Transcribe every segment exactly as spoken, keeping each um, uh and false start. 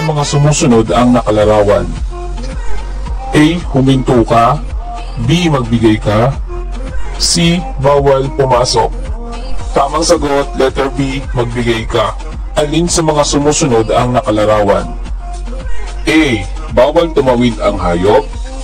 mga sumusunod ang nakalarawan? A. Huminto ka. B. Magbigay ka. C. Bawal pumasok. Tamang sagot, letter B. Magbigay ka. Alin sa mga sumusunod ang nakalarawan? A. Bawal tumawid ang hayop.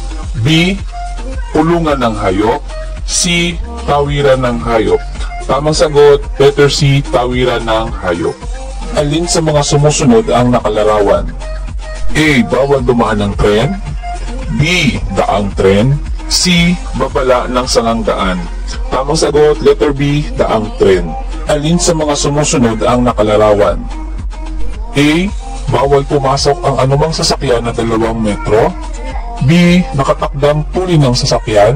B. Pulungan ng hayop. C. Tawiran ng hayop. Tamang sagot, letter C. Tawiran ng hayop. Alin sa mga sumusunod ang nakalarawan? A. Bawal dumaan ng tren. B. Daang tren. C. Babala ng sangang daan. Tamang sagot, letter B. Daang tren. Alin sa mga sumusunod ang nakalarawan? A. Bawal pumasok ang anumang sasakyan na dalawang metro. B. Nakatakdang tuli ng sasakyan.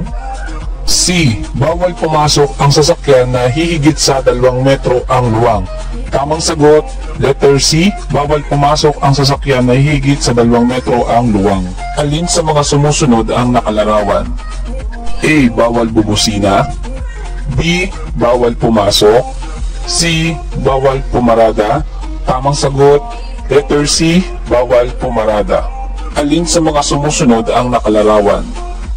C. Bawal pumasok ang sasakyan na hihigit sa dalawang metro ang luwang. Tamang sagot, letter C. Bawal pumasok ang sasakyan na hihigit sa dalawang metro ang luwang. Alin sa mga sumusunod ang nakalarawan? A. Bawal bubusina. B. Bawal pumasok. C. Bawal pumarada. Tamang sagot, letter C. Bawal pumarada. Alin sa mga sumusunod ang nakalarawan?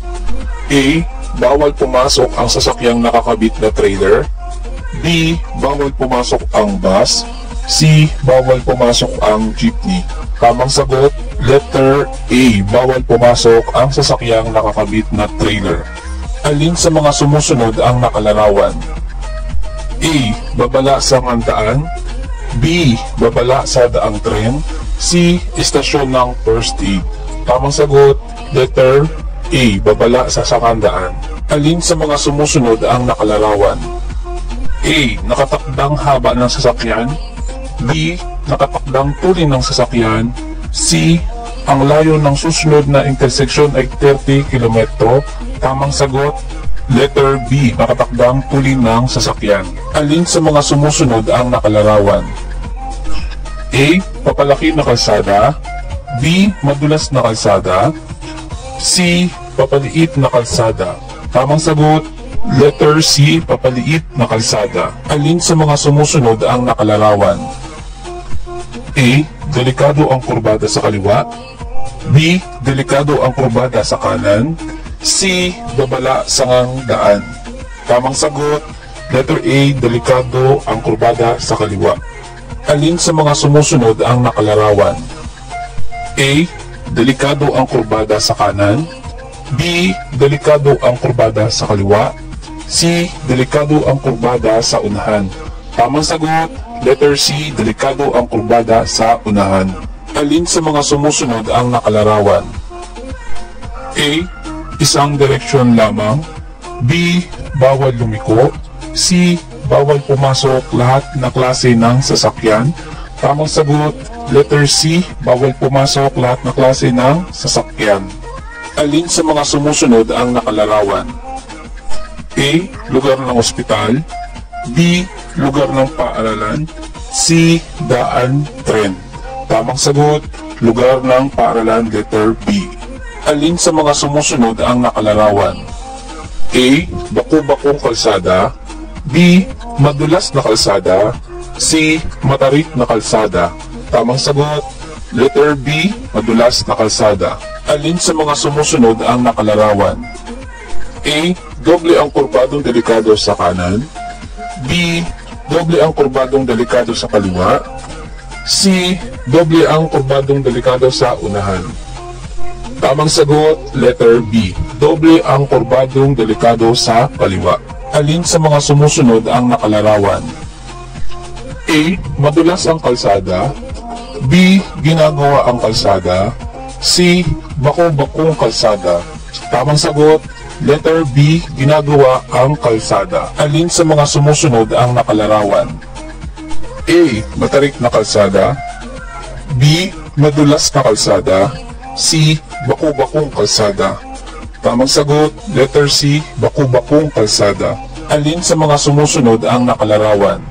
A. Bawal pumasok ang sasakyang nakakabit na trailer. B. Bawal pumasok ang bus. C. Bawal pumasok ang jeepney. Tamang sagot, letter A. Bawal pumasok ang sasakyang nakakabit na trailer. Alin sa mga sumusunod ang nakalarawan? A. Babala sa daan. B. Babala sa daang tren. C. Istasyon ng first aid. Tamang sagot, letter A. Babala sa sakandaan. Alin sa mga sumusunod ang nakalarawan? A. Nakatakdang haba ng sasakyan. B. Nakatakdang tuli ng sasakyan. C. Ang layo ng susunod na interseksyon ay thirty kilometro. Tamang sagot, letter B. Nakatakdang tuli ng sasakyan. Alin sa mga sumusunod ang nakalarawan? A. Papalaki na kalsada. B. Madulas na kalsada. C. Papaliit na kalsada. Tamang sagot, letter C. Papaliit na kalsada. Alin sa mga sumusunod ang nakalarawan? A. Delikado ang kurbada sa kaliwa. B. Delikado ang kurbada sa kanan. C. Babala sa ngang daan. Tamang sagot, letter A. Delikado ang kurbada sa kaliwa. Alin sa mga sumusunod ang nakalarawan? A. Delikado ang kurbada sa kanan. B. Delikado ang kurbada sa kaliwa. C. Delikado ang kurbada sa unahan. Tamang sagot, letter C. Delikado ang kurbada sa unahan. Alin sa mga sumusunod ang nakalarawan? A. Isang direksyon lamang. B. Bawal lumiko. C. Bawal pumasok lahat na klase ng sasakyan. Tamang sagot, letter C. Bawal pumasok lahat na klase ng sasakyan. Alin sa mga sumusunod ang nakalarawan? A. Lugar ng ospital. B. Lugar ng paaralan. C. Daan, tren. Tamang sagot, lugar ng paaralan, letter B. Alin sa mga sumusunod ang nakalarawan? A. Baku-bakong kalsada. B. Madulas na kalsada. C. Matarik na kalsada. Tamang sagot, letter B. Madulas na kalsada. Alin sa mga sumusunod ang nakalarawan? A. Doble ang kurbadong delikado sa kanan. B. Doble ang kurbadong delikado sa kaliwa. C. Doble ang kurbadong delikado sa unahan. Tamang sagot, letter B. Doble ang kurbadong delikado sa kaliwa. Alin sa mga sumusunod ang nakalarawan? A. Madulas ang kalsada. B. Ginagawa ang kalsada. C. Bako-bakong kalsada. Tamang sagot, letter B. Ginagawa ang kalsada. Alin sa mga sumusunod ang nakalarawan? A. Matarik na kalsada. B. Madulas na kalsada. C. Bako-bakong kalsada. Tamang sagot, letter C. Bako-bakong kalsada. Alin sa mga sumusunod ang nakalarawan?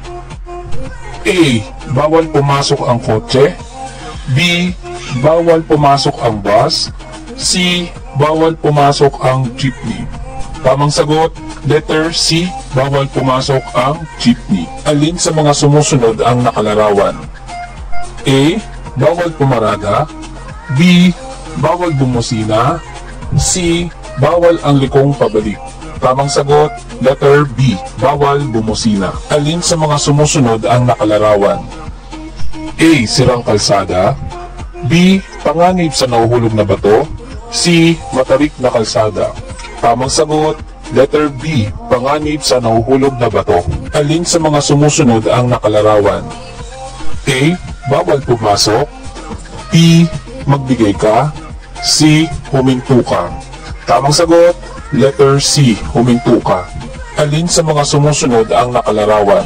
A. Bawal pumasok ang kotse. B. Bawal pumasok ang bus. C. Bawal pumasok ang jeepney. Tamang sagot, letter C. Bawal pumasok ang jeepney. Alin sa mga sumusunod ang nakalarawan? A. bawal pumarada. B. Bawal bumusina. C. Bawal ang likong pabalik. Tamang sagot, letter B. Bawal bumusina. Alin sa mga sumusunod ang nakalarawan? A. Sirang kalsada. B. Panganib sa nahuhulog na bato. C. Matarik na kalsada. Tamang sagot, letter B. Panganib sa nahuhulog na bato. Alin sa mga sumusunod ang nakalarawan? A. Bawal pumasok. B. Magbigay ka. C. Huminto ka. Tamang sagot, letter C. Huminto ka. Alin sa mga sumusunod ang nakalarawan?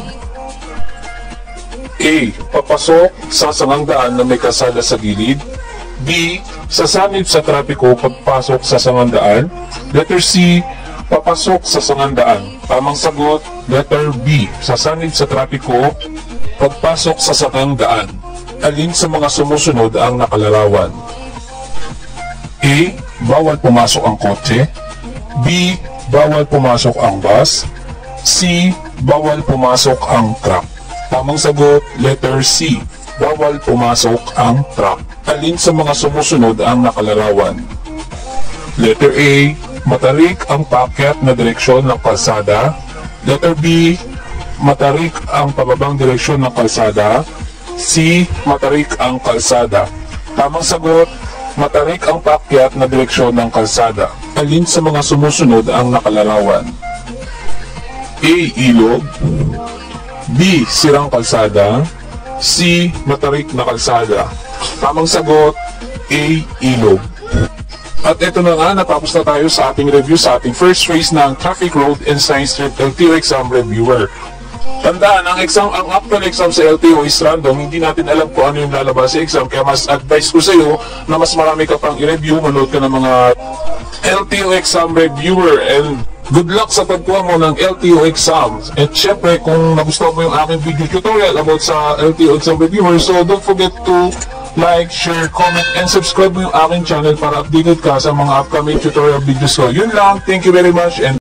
A. Papasok sa sangang daan na may kasala sa gilid. B. Sasanib sa trapiko pagpasok sa sangang daan. Letter C. Papasok sa sangang daan. Tamang sagot, letter B. Sasanib sa trapiko pagpasok sa sangang daan. Alin sa mga sumusunod ang nakalarawan? A. Bawal pumasok ang kotse. B. Bawal pumasok ang bus. C. Bawal pumasok ang truck. Tamang sagot, letter C. Bawal pumasok ang truck. Alin sa mga sumusunod ang nakalarawan? Letter A. Matarik ang paakyat na direksyon ng kalsada. Letter B. Matarik ang pababang direksyon ng kalsada. C. Matarik ang kalsada. Tamang sagot, matarik ang paakyat na direksyon ng kalsada. Alin sa mga sumusunod ang nakalarawan? A. Ilog. B. Sirang kalsada. C. Matarik na kalsada. Tamang sagot, A. Ilog. At ito na nga, natapos na tayo sa ating review sa ating first phase ng Traffic Road and Science Street L T O Exam Reviewer. Tandaan, ang exam, ang actual exam sa L T O is random. Hindi natin alam kung ano yung lalabas sa exam. Kaya mas advice ko sa iyo na mas marami ka pang i-review. Manood ka ng mga L T O Exam Reviewer. And good luck sa pagkuha mo ng L T O exam. At syempre, kung nagustuhan mo yung aking video tutorial about sa L T O Exam Reviewer, so don't forget to like, share, comment, and subscribe mo yung aking channel para updated ka sa mga upcoming tutorial videos ko. Yun lang. Thank you very much. And